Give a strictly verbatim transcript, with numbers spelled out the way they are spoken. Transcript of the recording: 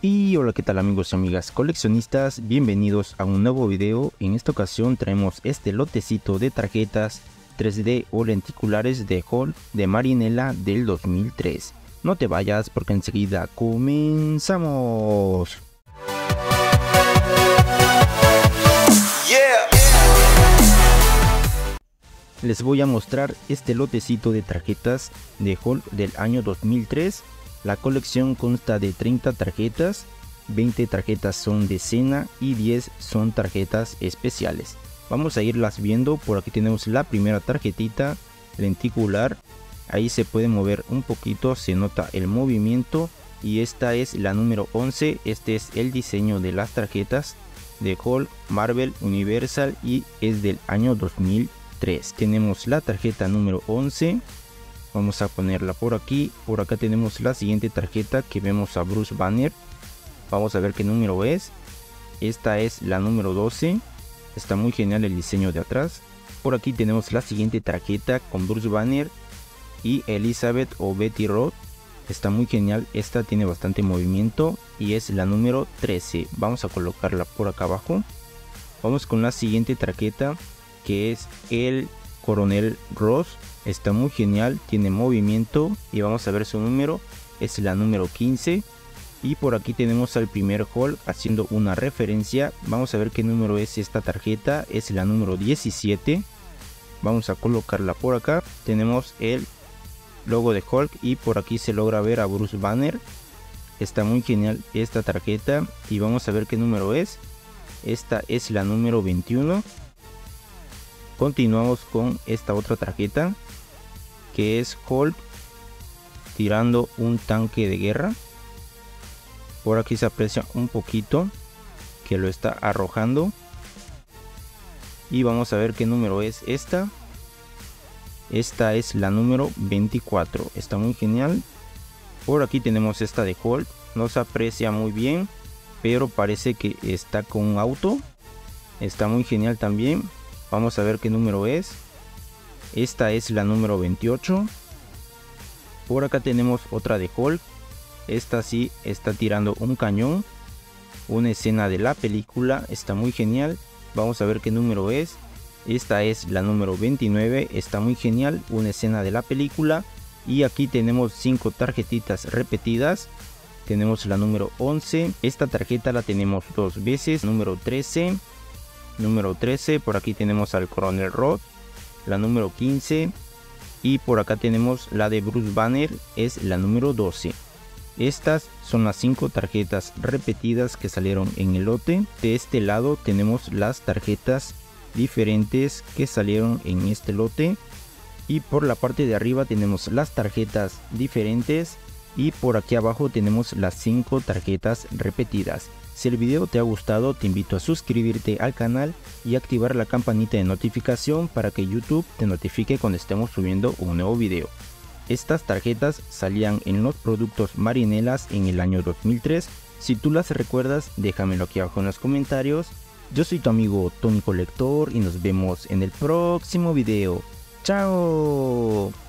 Y hola, ¿qué tal amigos y amigas coleccionistas? Bienvenidos a un nuevo video. En esta ocasión traemos este lotecito de tarjetas tres D o lenticulares de Hulk de Marinela del dos mil tres. No te vayas porque enseguida comenzamos. Les voy a mostrar este lotecito de tarjetas de Hulk del año dos mil tres. La colección consta de treinta tarjetas, veinte tarjetas son de escena y diez son tarjetas especiales. Vamos a irlas viendo. Por aquí tenemos la primera tarjetita lenticular. Ahí se puede mover un poquito, se nota el movimiento. Y esta es la número once. Este es el diseño de las tarjetas de Hulk, Marvel, Universal y es del año dos mil tres. Tenemos la tarjeta número once. Vamos a ponerla por aquí. Por acá tenemos la siguiente tarjeta que vemos a Bruce Banner. Vamos a ver qué número es. Esta es la número doce. Está muy genial el diseño de atrás. Por aquí tenemos la siguiente tarjeta con Bruce Banner y Elizabeth o Betty Ross. Está muy genial. Esta tiene bastante movimiento y es la número trece. Vamos a colocarla por acá abajo. Vamos con la siguiente tarjeta que es el Coronel Ross. Está muy genial, tiene movimiento y vamos a ver su número, es la número quince. Y por aquí tenemos al primer Hulk haciendo una referencia. Vamos a ver qué número es esta tarjeta, es la número diecisiete. Vamos a colocarla por acá. Tenemos el logo de Hulk y por aquí se logra ver a Bruce Banner. Está muy genial esta tarjeta y vamos a ver qué número es. Esta es la número veintiuno. Continuamos con esta otra tarjeta que es Hulk tirando un tanque de guerra. Por aquí se aprecia un poquito que lo está arrojando. Y vamos a ver qué número es esta. Esta es la número veinticuatro. Está muy genial. Por aquí tenemos esta de Hulk. No se aprecia muy bien, pero parece que está con un auto. Está muy genial también. Vamos a ver qué número es. Esta es la número veintiocho. Por acá tenemos otra de Hulk. Esta sí está tirando un cañón. Una escena de la película. Está muy genial. Vamos a ver qué número es. Esta es la número veintinueve. Está muy genial. Una escena de la película. Y aquí tenemos cinco tarjetitas repetidas. Tenemos la número once. Esta tarjeta la tenemos dos veces. Número trece. Número trece. Por aquí tenemos al Coronel Ross. La número quince y por acá tenemos la de Bruce Banner, es la número doce. Estas son las cinco tarjetas repetidas que salieron en el lote. De este lado tenemos las tarjetas diferentes que salieron en este lote y por la parte de arriba tenemos las tarjetas diferentes y por aquí abajo tenemos las cinco tarjetas repetidas. Si el video te ha gustado, te invito a suscribirte al canal y activar la campanita de notificación para que YouTube te notifique cuando estemos subiendo un nuevo video. Estas tarjetas salían en los productos Marinelas en el año dos mil tres. Si tú las recuerdas, déjamelo aquí abajo en los comentarios. Yo soy tu amigo Tony Colector y nos vemos en el próximo video. ¡Chao!